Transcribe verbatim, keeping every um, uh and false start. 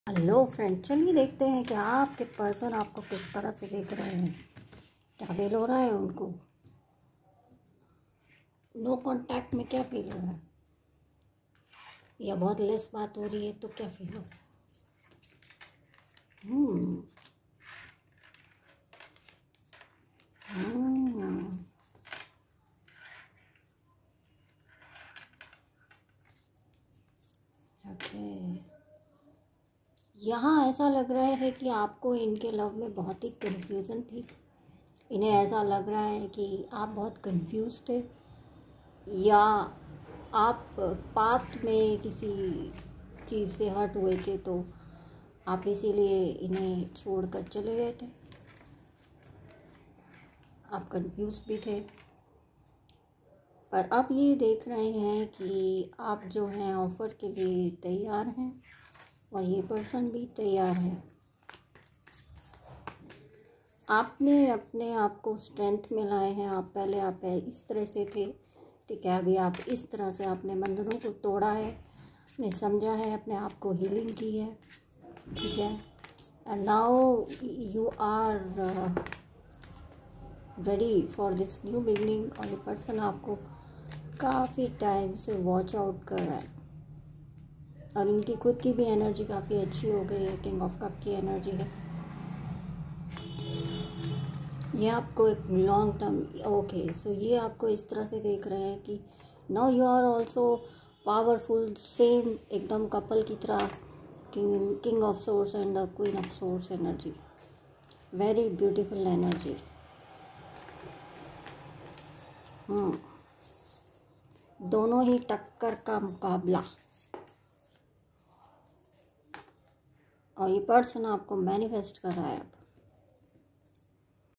Hello friend, चलिए देखते हैं कि आपके पर्सन आपको किस तरह से देख रहे हैं। क्या फील हो रहा है उनको? नो कांटेक्ट में क्या फील हो रहा है, या बहुत लेस बात हो रही है तो क्या फील हो रहा है? हम्म हम्म ओके, यहाँ ऐसा लग रहा है कि आपको इनके लव में बहुत ही कंफ्यूजन थी। इन्हें ऐसा लग रहा है कि आप बहुत कंफ्यूज थे, या आप पास्ट में किसी चीज़ से हर्ट हुए थे तो आप इसीलिए इन्हें छोड़कर चले गए थे। आप कंफ्यूज भी थे, पर अब ये देख रहे हैं कि आप जो हैं ऑफ़र के लिए तैयार हैं, और ये पर्सन भी तैयार है। आपने अपने आप को स्ट्रेंथ में लाए हैं। आप पहले आप इस तरह से थे, ठीक है, अभी आप इस तरह से अपने बंधनों को तोड़ा है, आपने समझा है, अपने आप को हीलिंग की है, ठीक है। And now you are ready for this new beginning. और ये पर्सन आपको काफ़ी टाइम से वॉच आउट कर रहा है, और इनकी खुद की भी एनर्जी काफ़ी अच्छी हो गई है। किंग ऑफ कप की एनर्जी है। ये आपको एक लॉन्ग टर्म, ओके, सो ये आपको इस तरह से देख रहे हैं कि now you are also powerful, same एकदम कपल की तरह। King king of source and the queen of source energy, very beautiful energy. Hmm दोनों ही टक्कर का मुकाबला, और ये पर्सन आपको मैनिफेस्ट कर रहा है अब।